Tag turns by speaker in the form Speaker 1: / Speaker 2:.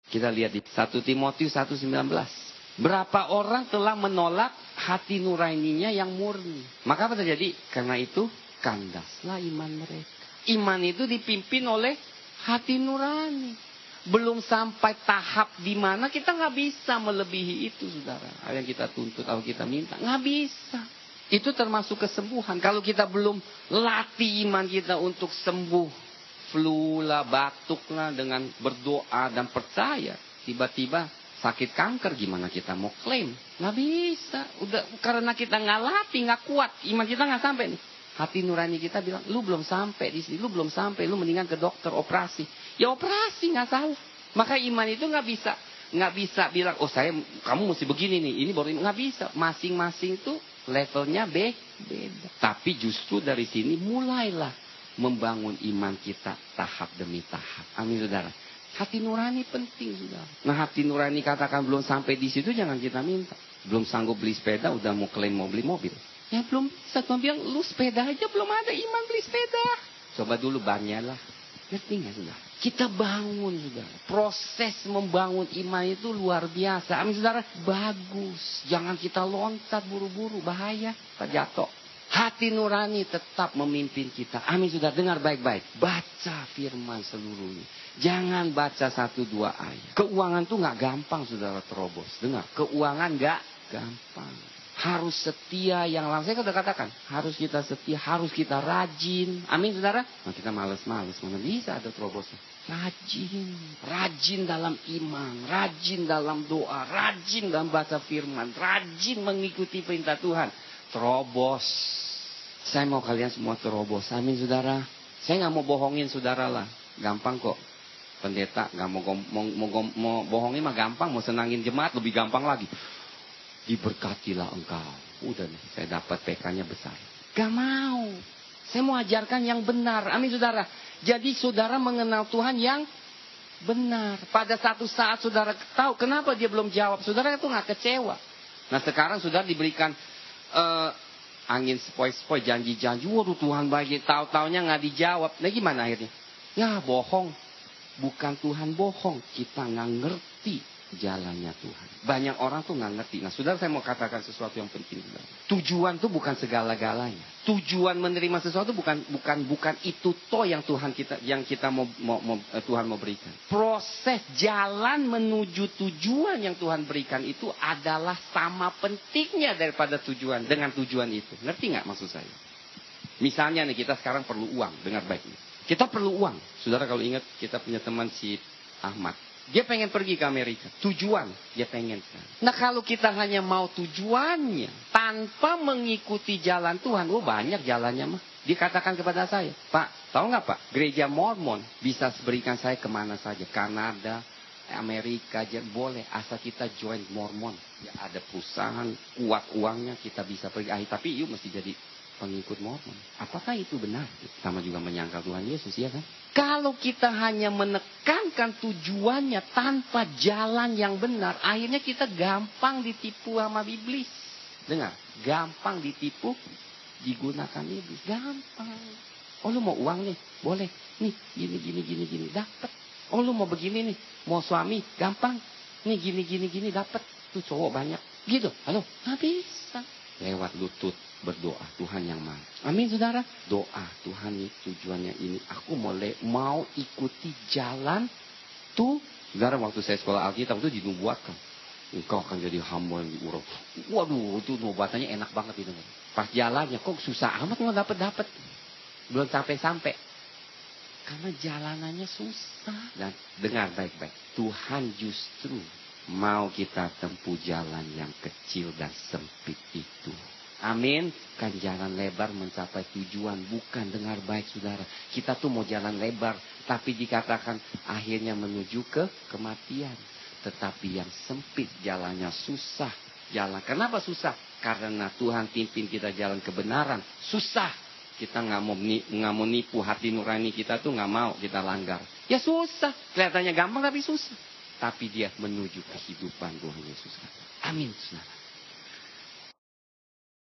Speaker 1: Kita lihat di 1 Timotius 1:19. Berapa orang telah menolak hati nuraninya yang murni. Maka apa terjadi? Karena itu kandaslah iman mereka. Iman itu dipimpin oleh hati nurani. Belum sampai tahap di mana kita nggak bisa melebihi itu, saudara. Yang kita tuntut atau kita minta, nggak bisa. Itu termasuk kesembuhan. Kalau kita belum latih iman kita untuk sembuh, flu lah, batuk lah, dengan berdoa dan percaya, tiba-tiba sakit kanker, gimana kita mau klaim? Nggak bisa. Udah, karena kita nggak latih, nggak kuat, iman kita nggak sampai nih. Hati nurani kita bilang, lu belum sampai di sini, lu belum sampai, lu mendingan ke dokter operasi. Ya operasi, nggak salah. Maka iman itu nggak bisa bilang, oh kamu mesti begini nih, ini baru, nggak bisa. Masing-masing itu levelnya beda. Tapi justru dari sini mulailah membangun iman kita tahap demi tahap. Amin, saudara. Hati nurani penting, saudara. Nah, hati nurani katakan belum sampai di situ, jangan kita minta. Belum sanggup beli sepeda, udah mau klaim mau beli mobil. Ya belum, satu bilang, lu sepeda aja belum ada iman beli sepeda. Coba dulu bannya lah. Ngerti nggak, saudara? Kita bangun, saudara. Proses membangun iman itu luar biasa. Amin, saudara. Bagus. Jangan kita loncat buru-buru, bahaya. Kita jatuh. Hati nurani tetap memimpin kita. Amin, saudara. Dengar baik-baik. Baca firman seluruhnya. Jangan baca 1-2 ayat. Keuangan tuh nggak gampang, saudara, terobos. Dengar, keuangan nggak gampang. Harus setia yang langsung. Saya sudah katakan, harus kita setia, harus kita rajin. Amin, saudara. Nah, kita males-males, mana bisa ada terobosnya. Rajin dalam iman, rajin dalam doa, rajin dalam baca firman, rajin mengikuti perintah Tuhan. Terobos. Saya mau kalian semua terobos. Amin, saudara. Saya nggak mau bohongin saudara lah. Gampang kok. Pendeta nggak mau bohongin mah gampang. Mau senangin jemaat lebih gampang lagi. Diberkatilah engkau. Udah nih, saya dapat PK-nya besar. Gak mau. Saya mau ajarkan yang benar. Amin, saudara. Jadi saudara mengenal Tuhan yang benar. Pada satu saat saudara tahu kenapa dia belum jawab. Saudara itu gak kecewa. Nah, sekarang saudara diberikan angin sepoi-sepoi, janji-janji. Waduh, Tuhan baik. Tahu-taunya gak dijawab. Nah, gimana akhirnya? Ya, bohong. Bukan Tuhan bohong. Kita gak ngerti jalannya Tuhan. Banyak orang tuh nggak ngerti. Nah, saudara, saya mau katakan sesuatu yang penting. Tujuan tuh bukan segala-galanya. Tujuan menerima sesuatu bukan itu toh yang Tuhan kita mau Tuhan mau berikan. Proses jalan menuju tujuan yang Tuhan berikan itu adalah sama pentingnya daripada tujuan dengan tujuan itu. Ngerti nggak maksud saya? Misalnya nih, kita sekarang perlu uang. Dengar baik nih. Kita perlu uang. Saudara kalau ingat, kita punya teman si Ahmad. Dia pengen pergi ke Amerika. Tujuan dia pengen. Nah, kalau kita hanya mau tujuannya tanpa mengikuti jalan Tuhan. Oh, banyak jalannya mah. Dikatakan kepada saya, Pak, tahu nggak Pak? Gereja Mormon bisa berikan saya kemana saja. Kanada, Amerika aja boleh. Asal kita join Mormon. Ya, ada perusahaan, kuat uangnya, kita bisa pergi. Tapi yuk mesti jadi pengikut Mormon. Apakah itu benar? Sama juga menyangkal Tuhan Yesus, ya kan? Kalau kita hanya menekankan tujuannya tanpa jalan yang benar, akhirnya kita gampang ditipu sama iblis. Dengar, gampang ditipu, digunakan iblis. Gampang. Oh, lu mau uang nih? Boleh. Nih, gini, dapat. Oh, lu mau begini nih? Mau suami? Gampang. Nih, gini, dapat. Tuh cowok banyak. Gitu. Halo? Nggak bisa. Lewat lutut berdoa, Tuhan yang mau. Amin, saudara. Doa, Tuhan nih tujuannya ini. Aku mau ikuti jalan tuh. Saudara, waktu saya sekolah Alkitab itu dinubuatkan. Engkau akan jadi hamba yang diurut. Waduh, itu nubuatannya enak banget itu. Pas jalannya kok susah amat nggak dapet. Belum sampai. Karena jalanannya susah. Dan dengar baik-baik. Tuhan justru mau kita tempuh jalan yang kecil dan sempit itu. Amin. Kan jalan lebar mencapai tujuan. Bukan, dengar baik saudara. Kita tuh mau jalan lebar. Tapi dikatakan akhirnya menuju ke kematian. Tetapi yang sempit jalannya susah. Kenapa susah? Karena Tuhan pimpin kita jalan kebenaran. Susah. Kita nggak mau nipu hati nurani kita tuh, nggak mau kita langgar. Ya susah. Kelihatannya gampang tapi susah. Tapi dia menuju kehidupan Tuhan Yesus. Amin, saudara.